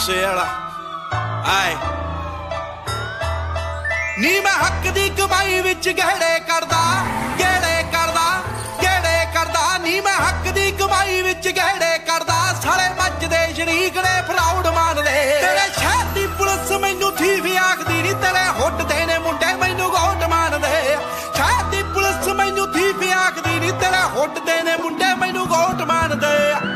मूसे वाला आए नी मैं हक दी कमाई विच गहड़े करदा गेड़े करदा गेड़े करदा नी मैं हक दी कमाई विच गहड़े करदा साले मजदे शरीक ने फ्राउड मारदे तेरे शहर दी पुलिस मैनू थी भी आखदी नी तेरे हुट दे ने मुंडे मैनू गोट मारदे शहर दी पुलिस मैनू थी भी आखदी नी तेरे हुट दे ने मुंडे मैनू गोट मारदे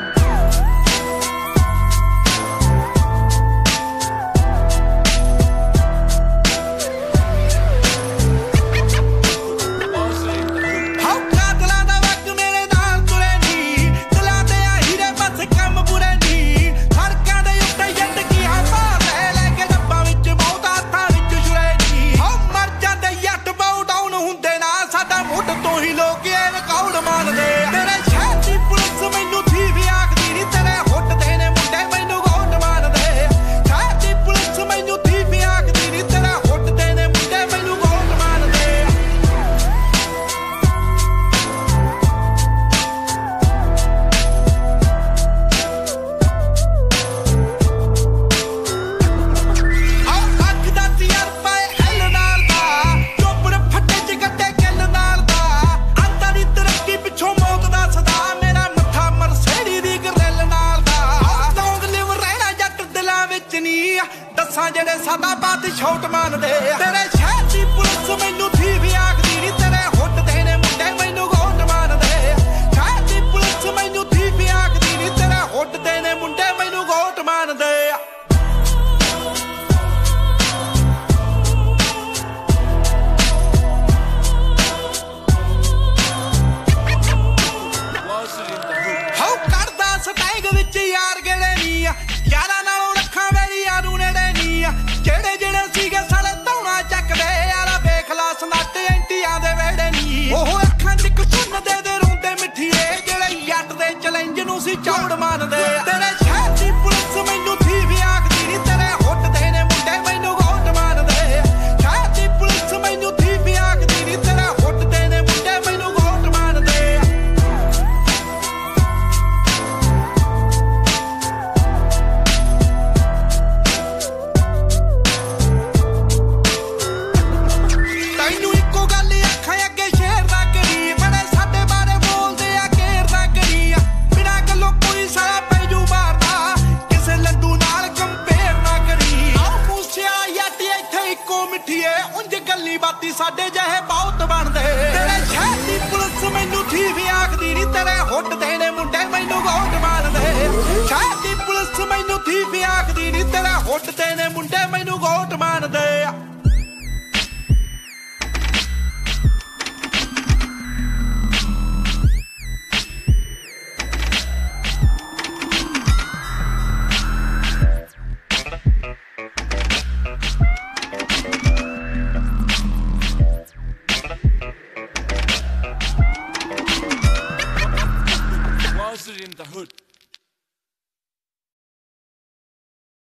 जेड़े सादा बात छोट मानदे तेरे शहर दी पुलिस मैनू थी भी आखदी नी तेरे हुट दे ने मुंडे मैनू गोट मारदे शहर दी पुलिस मैनू थी भी आखदी नी तेरे हुट दे ने मुंडे मैनू गोट मारदे हाउ करदा स्टैग विच यार गेड़े नी यारा नालों रखा मेरी यारू नेड़े जेड़े जेड़े सीगे साले धौना चकदे यारा वेख ला सनट एंटियां दे वेड़े नी ओह अखां च सुन दे रोंदे मिठीए जेड़े जट दे चैलेंज नूं सी चौड़ मारदे तेरे शहर दी पुलिस मैनू थी भी आखदी नी तेरे हुट दे ने मुंडे मैनू गोट मारदे शहर दी पुलिस मैनू थी भी आखदी नी तेरे हुट दे ने मुंडे मैनू गोट मारदे साडे जहे बहुत बनदे